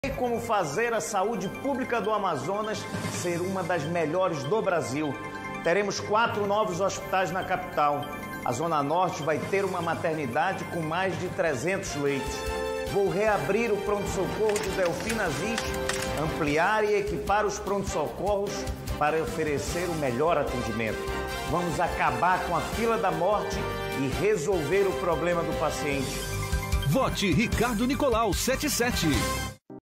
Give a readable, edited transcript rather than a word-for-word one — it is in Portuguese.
Como fazer a saúde pública do Amazonas ser uma das melhores do Brasil. Teremos 4 novos hospitais na capital. A Zona Norte vai ter uma maternidade com mais de 300 leitos. Vou reabrir o pronto-socorro de Delfim Aziz, ampliar e equipar os pronto-socorros para oferecer o melhor atendimento. Vamos acabar com a fila da morte e resolver o problema do paciente. Vote Ricardo Nicolau 77.